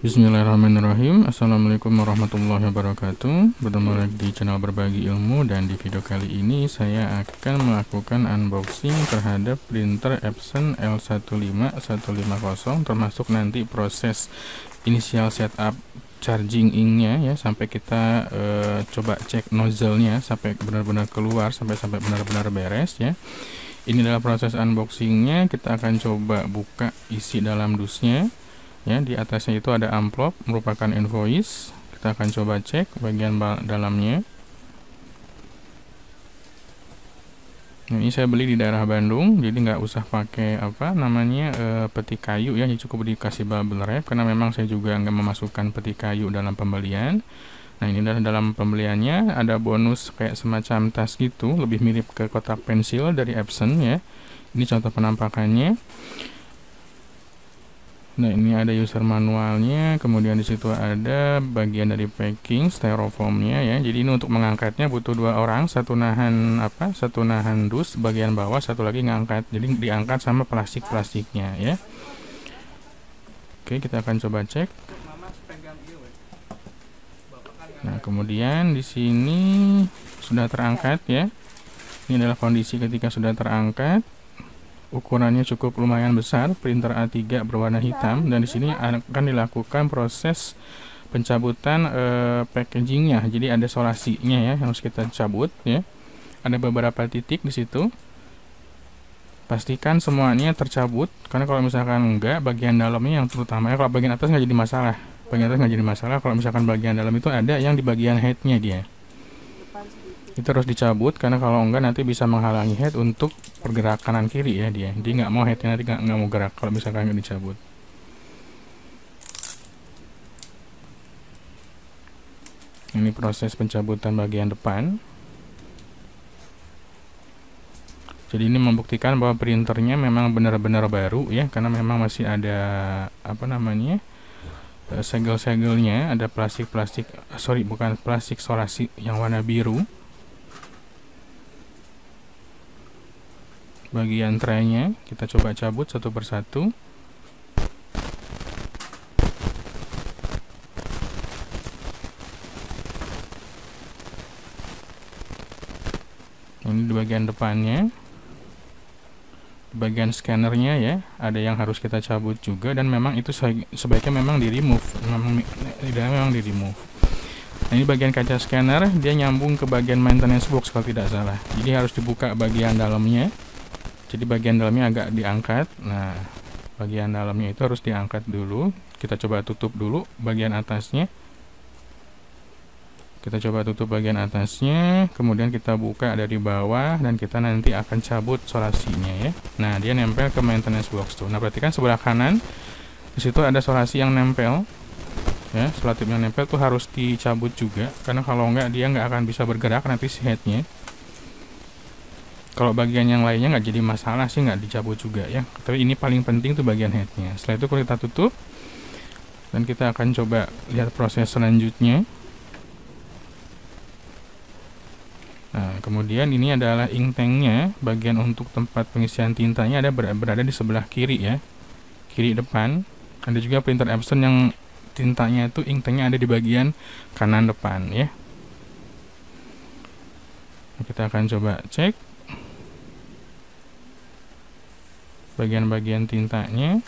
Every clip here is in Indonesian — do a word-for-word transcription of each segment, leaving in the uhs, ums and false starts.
Bismillahirrahmanirrahim. Assalamualaikum warahmatullahi wabarakatuh. Bertemu lagi di channel Berbagi Ilmu, dan di video kali ini saya akan melakukan unboxing terhadap printer Epson L satu lima satu lima nol, termasuk nanti proses inisial setup charging inknya ya, sampai kita e, coba cek nozzle-nya sampai benar-benar keluar, sampai sampai benar-benar beres ya. Ini adalah proses unboxingnya. Kita akan coba buka isi dalam dusnya. Ya, di atasnya itu ada amplop merupakan invoice. Kita akan coba cek bagian dalamnya. Nah, ini saya beli di daerah Bandung, jadi nggak usah pakai apa namanya e, peti kayu ya, cukup dikasih bubble wrap karena memang saya juga nggak memasukkan peti kayu dalam pembelian. Nah, ini adalah dalam pembeliannya ada bonus kayak semacam tas gitu, lebih mirip ke kotak pensil dari Epson ya. Ini contoh penampakannya. Nah, ini ada user manualnya, kemudian di situ ada bagian dari packing styrofoamnya ya. Jadi ini untuk mengangkatnya butuh dua orang, satu nahan apa, satu nahan dus bagian bawah, satu lagi ngangkat. Jadi diangkat sama plastik-plastiknya ya. Oke, kita akan coba cek. Nah, kemudian di sini sudah terangkat ya. Ini adalah kondisi ketika sudah terangkat. Ukurannya cukup lumayan besar, printer A tiga berwarna hitam, dan di sini akan dilakukan proses pencabutan e, packagingnya. Jadi ada solasinya ya, yang harus kita cabut ya. Ada beberapa titik di situ. Pastikan semuanya tercabut, karena kalau misalkan enggak, bagian dalamnya yang terutama ya, kalau bagian atas nggak jadi masalah. Bagian atas nggak jadi masalah. Kalau misalkan bagian dalam itu ada yang di bagian headnya dia. Itu harus dicabut, karena kalau enggak nanti bisa menghalangi head untuk pergerakan kanan kiri ya dia. Dia nggak mau headnya nanti nggak nggak mau gerak kalau misalkan nggak dicabut. Ini proses pencabutan bagian depan. Jadi ini membuktikan bahwa printernya memang benar-benar baru ya, karena memang masih ada apa namanya segel-segelnya, ada plastik-plastik, sorry bukan plastik solasi yang warna biru. Bagian traynya kita coba cabut satu persatu. Ini di bagian depannya, di bagian scannernya ya, ada yang harus kita cabut juga, dan memang itu sebaiknya memang di remove, memang memang di remove. Nah, ini bagian kaca scanner, dia nyambung ke bagian maintenance box kalau tidak salah. Jadi harus dibuka bagian dalamnya. Jadi bagian dalamnya agak diangkat. Nah, bagian dalamnya itu harus diangkat dulu. Kita coba tutup dulu bagian atasnya. Kita coba tutup bagian atasnya, kemudian kita buka dari bawah, dan kita nanti akan cabut solasinya ya. Nah, dia nempel ke maintenance box tuh. Nah, perhatikan sebelah kanan, di situ ada solasi yang nempel. Ya, selotip yang nempel tuh harus dicabut juga, karena kalau enggak dia nggak akan bisa bergerak nanti si headnya. Kalau bagian yang lainnya nggak jadi masalah sih, nggak dicabut juga ya. Tapi ini paling penting tuh bagian headnya. Setelah itu kita tutup, dan kita akan coba lihat proses selanjutnya. Nah, kemudian ini adalah ink tanknya. Bagian untuk tempat pengisian tintanya ada berada di sebelah kiri ya, kiri depan. Ada juga printer Epson yang tintanya itu ink tanknya ada di bagian kanan depan ya. Kita akan coba cek bagian-bagian tintanya.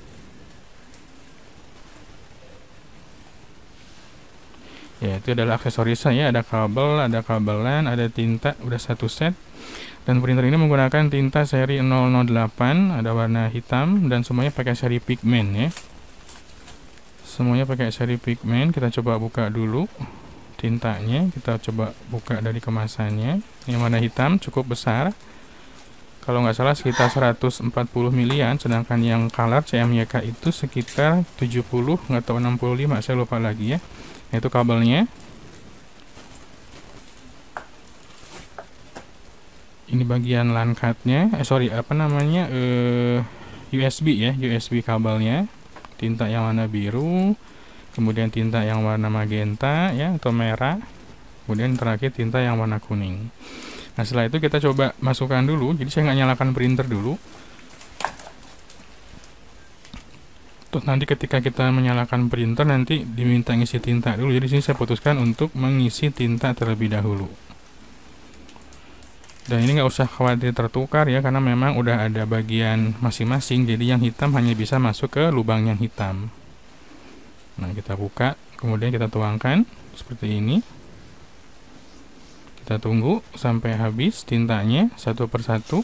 Ya, itu adalah aksesorisnya ya, ada kabel, ada kabel LAN, ada tinta, udah satu set. Dan printer ini menggunakan tinta seri nol nol delapan, ada warna hitam, dan semuanya pakai seri pigment ya. Semuanya pakai seri pigment. Kita coba buka dulu tintanya, kita coba buka dari kemasannya. Yang warna hitam cukup besar, kalau nggak salah sekitar seratus empat puluh milian, sedangkan yang color C M Y K itu sekitar tujuh puluh atau enam puluh lima, saya lupa lagi ya. Nah, itu kabelnya. Ini bagian LAN cardnya, eh sorry apa namanya eh, U S B ya, U S B kabelnya. Tinta yang warna biru, kemudian tinta yang warna magenta ya atau merah, kemudian terakhir tinta yang warna kuning. Nah, setelah itu kita coba masukkan dulu. Jadi saya nggak nyalakan printer dulu. Terus nanti ketika kita menyalakan printer nanti diminta ngisi tinta dulu. Jadi sini saya putuskan untuk mengisi tinta terlebih dahulu. Dan ini nggak usah khawatir tertukar ya, karena memang udah ada bagian masing-masing. Jadi yang hitam hanya bisa masuk ke lubang yang hitam. Nah, kita buka, kemudian kita tuangkan seperti ini. Kita tunggu sampai habis tintanya satu persatu.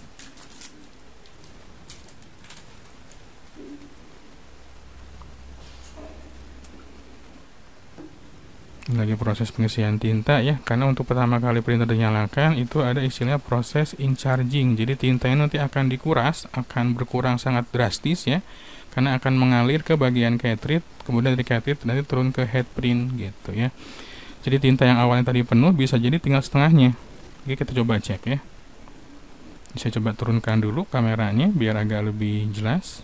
Lagi proses pengisian tinta ya, karena untuk pertama kali printer dinyalakan itu ada istilahnya proses ink charging. Jadi tintanya nanti akan dikuras, akan berkurang sangat drastis ya, karena akan mengalir ke bagian cartridge, kemudian dari cartridge nanti turun ke head print gitu ya. Jadi tinta yang awalnya tadi penuh bisa jadi tinggal setengahnya. Oke, kita coba cek ya. Saya coba turunkan dulu kameranya biar agak lebih jelas.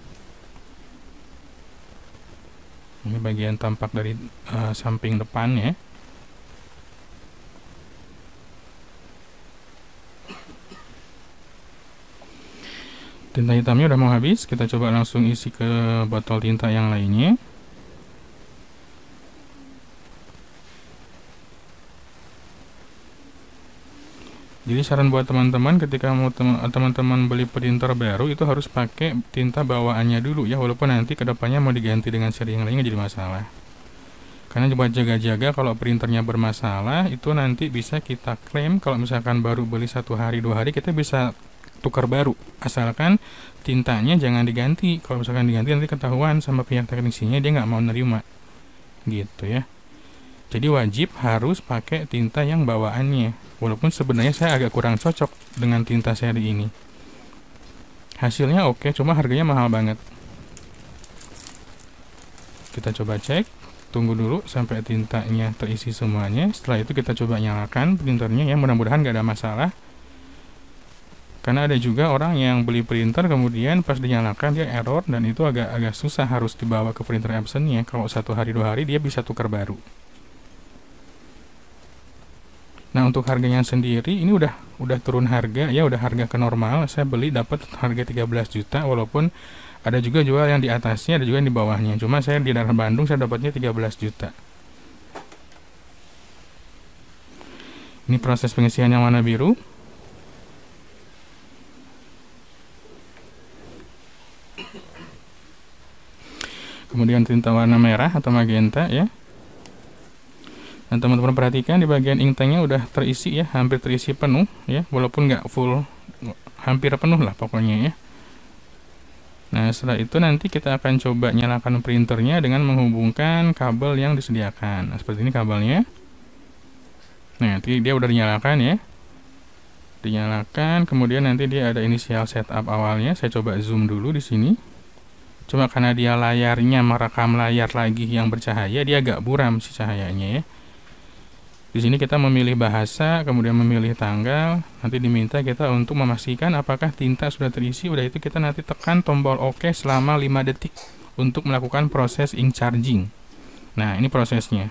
Ini bagian tampak dari uh, samping depan ya. Tinta hitamnya udah mau habis, kita coba langsung isi ke botol tinta yang lainnya. Jadi saran buat teman-teman ketika mau teman-teman beli printer baru itu harus pakai tinta bawaannya dulu ya, walaupun nanti kedepannya mau diganti dengan seri yang lain nggak jadi masalah. Karena buat jaga-jaga kalau printernya bermasalah itu nanti bisa kita klaim. Kalau misalkan baru beli satu hari dua hari kita bisa tukar baru, asalkan tintanya jangan diganti. Kalau misalkan diganti nanti ketahuan sama pihak teknisinya, dia nggak mau nerima gitu ya. Jadi wajib harus pakai tinta yang bawaannya. Walaupun sebenarnya saya agak kurang cocok dengan tinta seri ini. Hasilnya oke, cuma harganya mahal banget. Kita coba cek, tunggu dulu sampai tintanya terisi semuanya. Setelah itu kita coba nyalakan printernya ya, mudah-mudahan gak ada masalah. Karena ada juga orang yang beli printer kemudian pas dinyalakan dia error, dan itu agak-agak susah, harus dibawa ke printer Epson-nya. Kalau satu hari dua hari dia bisa tukar baru. Nah, untuk harganya sendiri ini udah udah turun harga ya, udah harga ke normal. Saya beli dapat harga tiga belas juta, walaupun ada juga jual yang di atasnya, ada juga yang di bawahnya. Cuma saya di daerah Bandung saya dapatnya tiga belas juta. Ini proses pengisian yang warna biru. Kemudian tinta warna merah atau magenta ya. Nah, teman-teman perhatikan di bagian ink tanknya udah terisi ya, hampir terisi penuh ya, walaupun nggak full, hampir penuh lah pokoknya ya. Nah, setelah itu nanti kita akan coba nyalakan printernya dengan menghubungkan kabel yang disediakan. Nah, seperti ini kabelnya. Nah, nanti dia udah dinyalakan ya. Dinyalakan, kemudian nanti dia ada inisial setup awalnya. Saya coba zoom dulu di sini. Cuma karena dia layarnya merekam layar lagi yang bercahaya, dia agak buram si cahayanya ya. Di sini kita memilih bahasa, kemudian memilih tanggal. Nanti diminta kita untuk memastikan apakah tinta sudah terisi. Udah itu kita nanti tekan tombol OK selama lima detik untuk melakukan proses ink charging. Nah, ini prosesnya.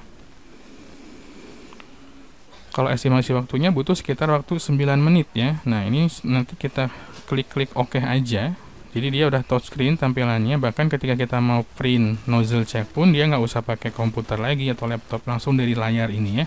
Kalau estimasi waktunya butuh sekitar waktu sembilan menit ya. Nah, ini nanti kita klik-klik OK aja. Jadi dia udah touchscreen tampilannya. Bahkan ketika kita mau print nozzle check pun dia nggak usah pakai komputer lagi atau laptop, langsung dari layar ini ya.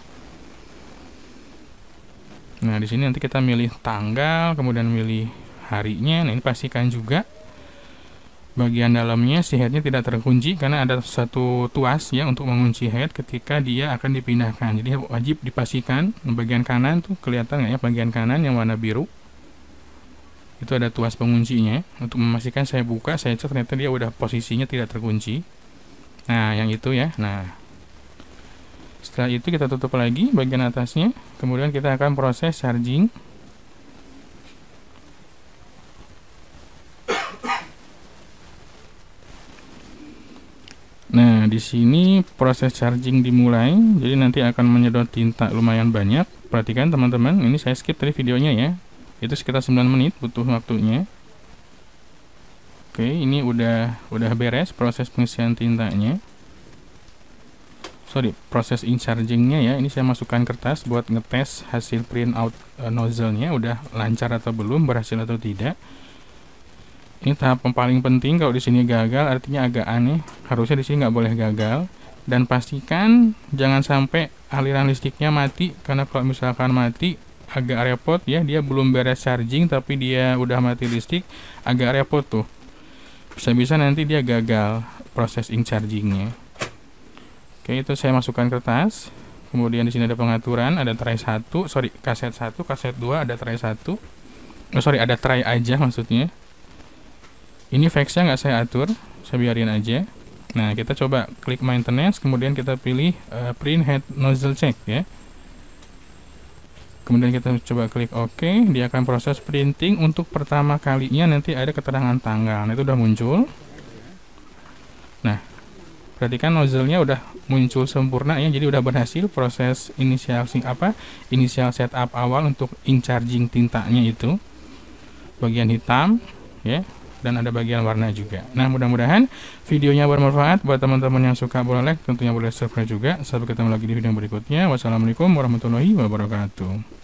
Nah, di sini nanti kita milih tanggal, kemudian milih harinya. Nah, ini pastikan juga bagian dalamnya si headnya tidak terkunci, karena ada satu tuas ya untuk mengunci head ketika dia akan dipindahkan. Jadi wajib dipastikan bagian kanan tuh kelihatan nggak ya, bagian kanan yang warna biru itu ada tuas penguncinya. Untuk memastikan saya buka, saya cek ternyata dia udah posisinya tidak terkunci. Nah, yang itu ya. Nah, setelah itu kita tutup lagi bagian atasnya, kemudian kita akan proses charging. Nah, di sini proses charging dimulai. Jadi nanti akan menyedot tinta lumayan banyak. Perhatikan teman-teman, ini saya skip tadi videonya ya. Itu sekitar sembilan menit butuh waktunya. Oke, ini udah udah beres proses pengisian tintanya. Sorry, proses ink chargingnya ya. Ini saya masukkan kertas buat ngetes hasil print out uh, nozzle-nya udah lancar atau belum, berhasil atau tidak. Ini tahap yang paling penting. Kalau di sini gagal artinya agak aneh. Harusnya di sini nggak boleh gagal. Dan pastikan jangan sampai aliran listriknya mati, karena kalau misalkan mati agak repot ya. Dia belum beres charging tapi dia udah mati listrik, agak repot tuh. Bisa-bisa nanti dia gagal proses ink chargingnya. Oke, itu saya masukkan kertas. Kemudian di sini ada pengaturan, ada tray satu, sorry kaset satu, kaset dua, ada tray satu. Oh, sorry ada tray aja maksudnya. Ini fax-nya nggak saya atur, saya biarin aja. Nah, kita coba klik maintenance, kemudian kita pilih uh, print head nozzle check ya. Kemudian kita coba klik OK, dia akan proses printing untuk pertama kalinya. Nanti ada keterangan tanggal, nah, itu udah muncul. Nah, perhatikan nozzle-nya udah muncul sempurna ya, jadi udah berhasil proses inisial apa? Inisial setup awal untuk ink charging tintanya itu. Bagian hitam ya. Dan ada bagian warna juga. Nah, mudah-mudahan videonya bermanfaat buat teman-teman yang suka boleh like, tentunya boleh subscribe juga. Sampai ketemu lagi di video berikutnya. Wassalamualaikum warahmatullahi wabarakatuh.